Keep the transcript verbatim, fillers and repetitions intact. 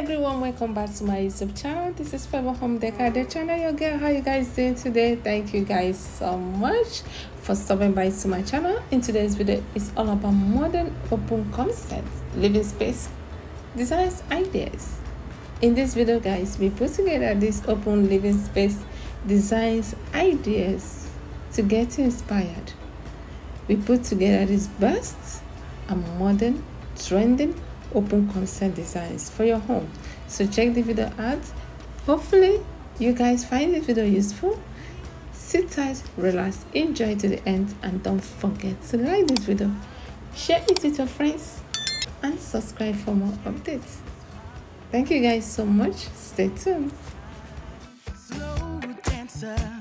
everyone, welcome back to my YouTube channel. This is Favour Home Decor, the channel your girl. How you guys doing today? Thank you guys so much for stopping by to my channel. In today's video, it's all about modern open concept living space designs ideas. In this video guys, we put together this open living space designs ideas to get inspired. We put together this bust and modern trending open concept designs for your home. So check the video out. Hopefully you guys find the video useful. Sit tight, relax, enjoy to the end, and don't forget to like this video, share it with your friends, and subscribe for more updates. Thank you guys so much. Stay tuned. Slow dancer.